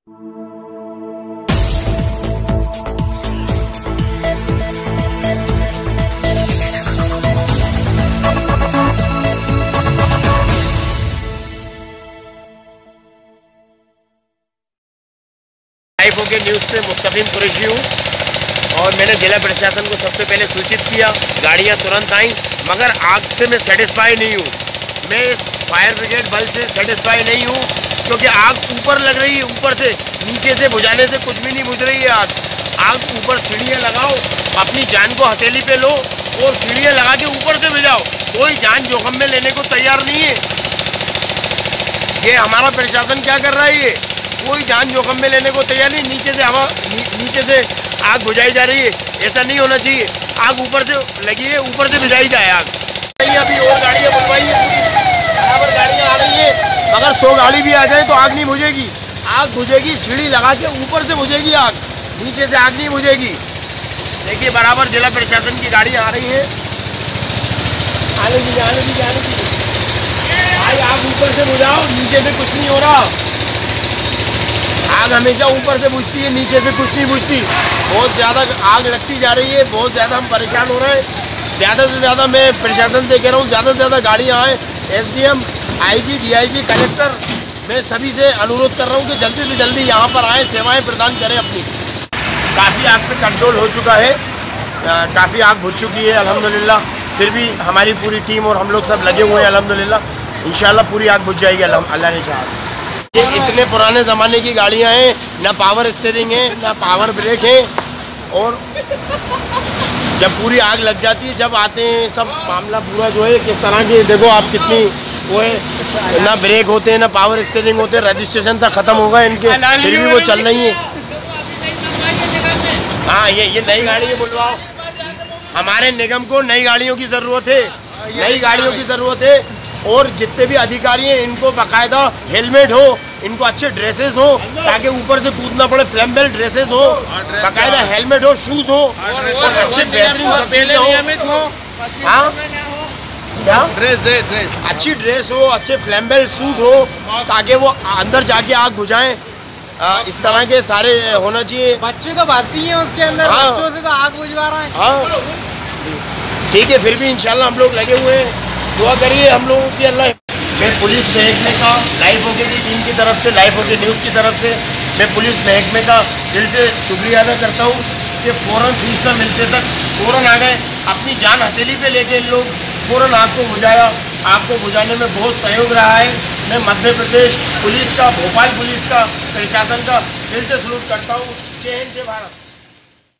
Live होके news से मुस्तकीम कुरैशी हूँ और मैंने जिला प्रशासन को सबसे पहले सूचित किया, गाड़ियाँ तुरंत आई, मगर आग से मैं सेटिस्फाई नहीं हूँ। मैं इस फायर ब्रिगेड बल से सेटिस्फाई नहीं हूँ क्योंकि आग ऊपर लग रही है, ऊपर से नीचे से बुझाने से कुछ भी नहीं बुझ रही है आग ऊपर सीढ़ियाँ लगाओ, अपनी जान को हथेली पे लो और सीढ़ियाँ लगा के ऊपर से भिजाओ। कोई जान जोखिम में लेने को तैयार नहीं है। ये हमारा प्रशासन क्या कर रहा है, ये कोई जान जोखिम में लेने को तैयार नहीं। नीचे से आग बुझाई जा रही है, ऐसा नहीं होना चाहिए। आग ऊपर से लगी है, ऊपर से बुझाई जाए आग। अभी और गाड़ियाँ बुलवाई है, बराबर गाड़ियाँ आ रही है, मगर 100 गाड़ी भी आ जाए तो आग नहीं बुझेगी। आग बुझेगी सीढ़ी लगा के ऊपर से बुझेगी आग, नीचे से आग नहीं बुझेगी। देखिए बराबर जिला प्रशासन की गाड़ियाँ आ रही हैं, आने दीजिए। भाई आग ऊपर से बुझाओ, नीचे से कुछ नहीं हो रहा। आग हमेशा ऊपर से बुझती है, नीचे से कुछ नहीं बुझती। बहुत ज़्यादा आग लगती जा रही है, बहुत ज़्यादा हम परेशान हो रहे हैं। ज़्यादा से ज़्यादा मैं प्रशासन से कह रहा हूँ, ज़्यादा से ज़्यादा गाड़ियाँ आएँ। SDM, IG, DIG, कलेक्टर, मैं सभी से अनुरोध कर रहा हूँ कि जल्दी से जल्दी यहाँ पर आएँ, सेवाएँ प्रदान करें अपनी। काफ़ी आग पे कंट्रोल हो चुका है, काफ़ी आग बुझ चुकी है अल्हम्दुलिल्लाह। फिर भी हमारी पूरी टीम और हम लोग सब लगे हुए हैं अल्हम्दुलिल्लाह। इंशाल्लाह पूरी आग बुझ जाएगी अल्लाह ने चाहा। ये इतने पुराने ज़माने की गाड़ियाँ हैं, ना पावर स्टीयरिंग है, ना पावर ब्रेक है, और जब पूरी आग लग जाती है, जब आते हैं सब मामला पूरा जो है किस तरह की, देखो आप कितनी वो है, ना ब्रेक होते हैं ना पावर स्टीयरिंग होते हैं। रजिस्ट्रेशन तक ख़त्म होगा इनके, फिर भी वो चल रही है। हाँ ये नई गाड़ी है, बुलवाओ। हमारे निगम को नई गाड़ियों की ज़रूरत है, नई गाड़ियों की ज़रूरत है। और जितने भी अधिकारी हैं इनको बाकायदा हेलमेट हो, इनको अच्छे ड्रेसेस हो ताकि ऊपर से कूदना पड़े, फ्लेमेबल ड्रेसेस हो, बाकायदा हेलमेट हो, शूज़ हो और अच्छे बेहतरीन हो। हाँ क्या ड्रेस अच्छी ड्रेस हो, अच्छे फ्लेमेबल सूट हो ताकि वो अंदर जाके आग बुझाएं। इस तरह के सारे होना चाहिए। बच्चे तो भर्ती हैं उसके अंदर। हाँ। बच्चों से तो आग बुझवा रहे हैं। हाँ ठीक है, फिर भी इंशाल्लाह हम लोग लगे हुए हैं, दुआ करिए हम लोगों की अल्लाह। मैं पुलिस महकमे का लाइव होके की टीम की तरफ से, लाइव होके न्यूज़ की तरफ से मैं पुलिस महकमे का दिल से शुक्रिया अदा करता हूँ कि फ़ौरन सूचना मिलते तक फ़ौरन आ गए, अपनी जान हथेली पे लेके इन लोग फ़ौरन आग को बुझाया। आग को बुझाने में बहुत सहयोग रहा है। मैं मध्य प्रदेश पुलिस का, भोपाल पुलिस का, प्रशासन का दिल से सलूट करता हूँ। जय हिंद, जय भारत।